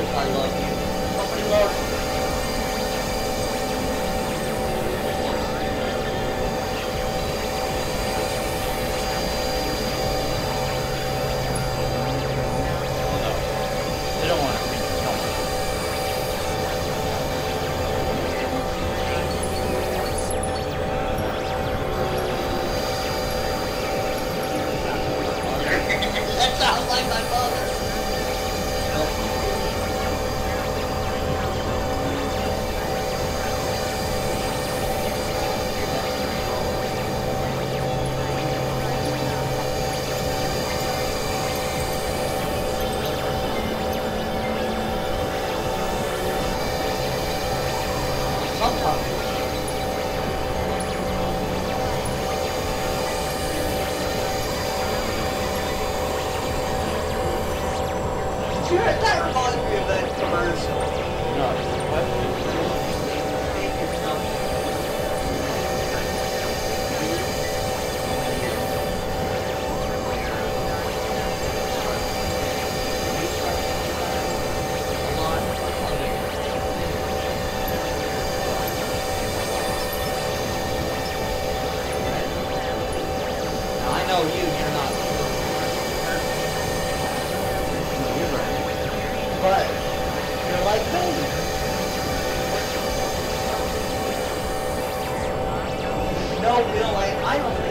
I love you. Somebody loves you. Oh no. They don't want to freaking kill me. That sounds like my mother. Sometimes. That reminds me of that commercial. No. What? Now I know you're not. No, you're right. But you're like me. No, Bill, I don't